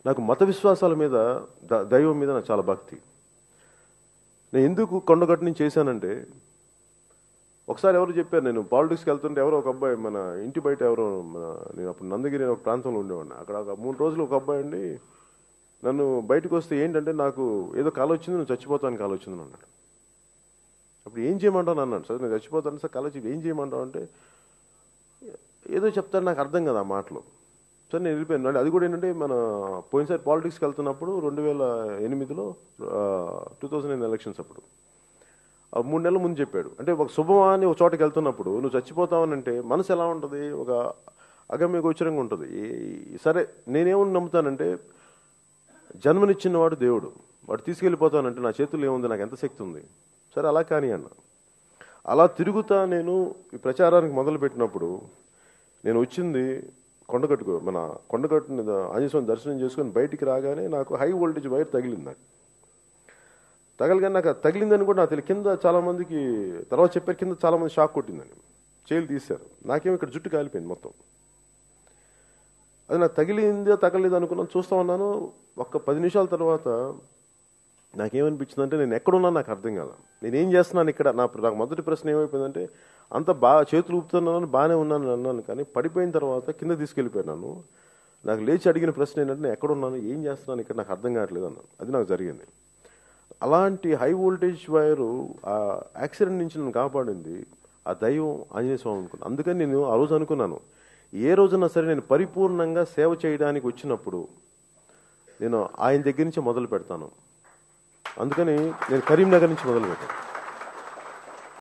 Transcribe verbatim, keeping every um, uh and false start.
నాకు మత విశ్వాసాల మీద దైవం మీద నాకు చాలా భక్తి. నేను ఎందుకు కొండగట్టు నుంచి చేశానంటే, ఒకసారి ఎవరు చెప్పారు, నేను పాలిటిక్స్కి వెళ్తుంటే ఎవరో ఒక అబ్బాయి మన ఇంటి బయట ఎవరో మన నేను అప్పుడు నందగిరి ఒక ప్రాంతంలో ఉండేవాడిని. అక్కడ ఒక మూడు రోజులు ఒక అబ్బాయి అండి నన్ను బయటకు వస్తే ఏంటంటే నాకు ఏదో కాలు వచ్చింది, నువ్వు చచ్చిపోతాను కాలు వచ్చిందని అన్నాడు. అప్పుడు ఏం చేయమంటావు అన్నాడు. సరే నేను చచ్చిపోతాను సార్, కాలు వచ్చి ఏం చేయమంటావు అంటే ఏదో చెప్తాను, నాకు అర్థం కదా ఆ మాటలు. సరే నేను వెళ్ళిపోయాను. అది కూడా ఏంటంటే మన పోయినసారి పాలిటిక్స్కి వెళ్తున్నప్పుడు రెండు వేల ఎనిమిదిలో టూ థౌజండ్ నైన్ ఎలక్షన్స్ అప్పుడు మూడు నెలల ముందు చెప్పాడు. అంటే ఒక శుభమాని ఒక చోటకి వెళ్తున్నప్పుడు నువ్వు చచ్చిపోతావని అంటే మనసు ఎలా ఉంటుంది, ఒక అగమ్య గోచరంగా ఉంటుంది. సరే నేనేమని నమ్ముతానంటే, జన్మనిచ్చిన వాడు దేవుడు, వాడు తీసుకెళ్ళిపోతానంటే నా చేతుల్లో ఏముంది, నాకు ఎంత శక్తి ఉంది. సరే అలా కానీ అన్న. అలా తిరుగుతా నేను ఈ ప్రచారానికి మొదలు పెట్టినప్పుడు నేను వచ్చింది కొండగట్టుకు, మన కొండగట్టు ఆంజనేయ స్వామి దర్శనం చేసుకొని బయటికి రాగానే నాకు హై వోల్టేజ్ వైర్ తగిలింది. నాకు తగలగానే నాకు తగిలిందని కూడా నాకు తెలియదు. కింద చాలా మందికి తర్వాత చెప్పారు, కింద చాలా మంది షాక్ కొట్టిందని, చేలు తీశారు. నాకేమో ఇక్కడ జుట్టు కాలిపోయింది మొత్తం. అది నాకు తగిలిందో తగలేదు అనుకున్నాను, చూస్తా ఉన్నాను. ఒక్క పది నిమిషాల తర్వాత నాకేమనిపించిందంటే నేను ఎక్కడున్నా నాకు అర్థం కాదు, నేనేం చేస్తున్నాను ఇక్కడ. నా నాకు మొదటి ప్రశ్న ఏమైపోయిందంటే, అంత బాగా చేతులు ఊపుతున్నాను, బాగానే ఉన్నాను అన్నాను, కానీ పడిపోయిన తర్వాత కింద తీసుకెళ్ళిపోయినాను. నాకు లేచి అడిగిన ప్రశ్న ఏంటంటే, నేను ఎక్కడున్నాను, ఏం చేస్తున్నాను ఇక్కడ, నాకు అర్థం కావట్లేదు అన్నాను. అది నాకు జరిగింది. అలాంటి హై వోల్టేజ్ వైరు ఆ యాక్సిడెంట్ నుంచి నన్ను కాపాడింది ఆ దైవం ఆంజనేయ స్వామి అనుకున్నాను. అందుకని నేను ఆ రోజు అనుకున్నాను, ఏ రోజున్నా సరే నేను పరిపూర్ణంగా సేవ చేయడానికి వచ్చినప్పుడు నేను ఆయన దగ్గర నుంచి మొదలు పెడతాను. అందుకని నేను కరీంనగర్ నుంచి మొదలు పెట్టాను.